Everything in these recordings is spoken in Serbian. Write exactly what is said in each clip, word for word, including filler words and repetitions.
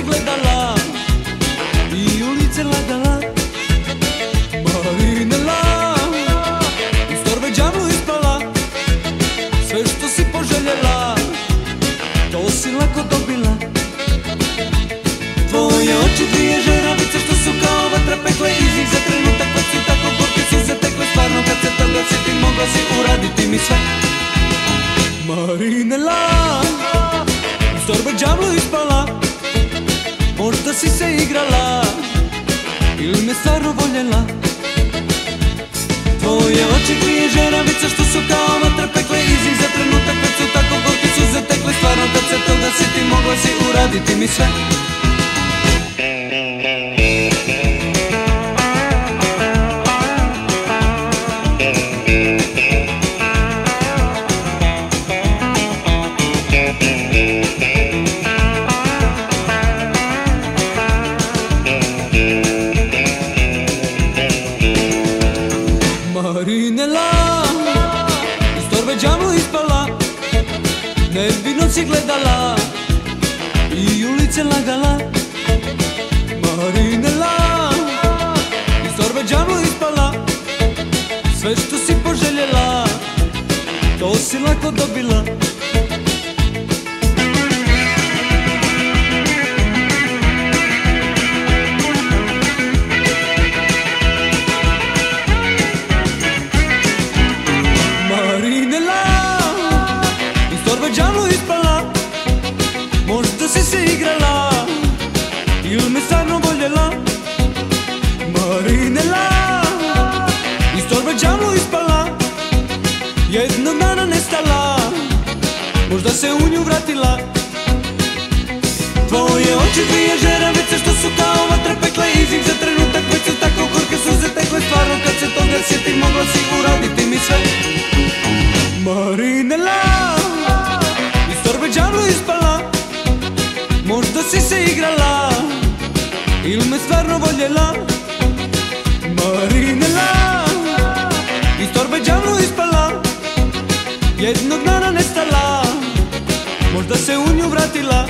gledala i ulice lagala. Marinela, iz torbe džavlu ispala, sve što si poželjela, to si lako dobila. Tvoje oči dvije žeravice što su kao vatra pekle, iz njih za trenutak već su tako gorke suze tekle. Stvarno kad se toga sjeti mogla si uraditi mi sve. Marinela, iz torbe džavlu ispala, možda si se igrala ili me stvarno voljela. Tvoje oči dvije žeravice što su kao vatra pekle, iz njih za trenutak već su tako gorke suze tekle. Stvarno kad se toga sjeti mogla si uraditi mi sve. Marinela, iz torbe džavlu ispala, nevino si gledala i ulice lagala. Marinela, iz torbe džavlu ispala, sve što si poželjela, to si lako dobila. Džavlu ispala, možda si se igrala ili me stvarno voljela. Marinela, iz torbe džavlu ispala, jednog dana nestala, možda se u nju vratila. Tvoje oči dvije žeravice što su kao vatra pekle, iz njih za trenutak već su tako gorke suze tekle. Stvarno kad se toga sjeti mogla si uraditi mi sve. Marinela, džavlu ispala, možda si se igrala ili me stvarno voljela. Marinela, iz torbe džavlu ispala, jednog dana nestala, možda se u nju vratila.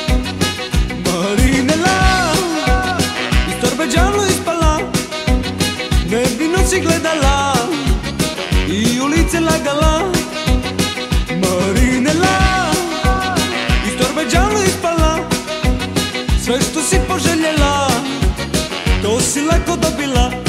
Marinela, iz torbe džavlu ispala, nevino si gledala i ulice lagala. Marinela, džavlu ispala, sve što si poželjela, to si lako dobila.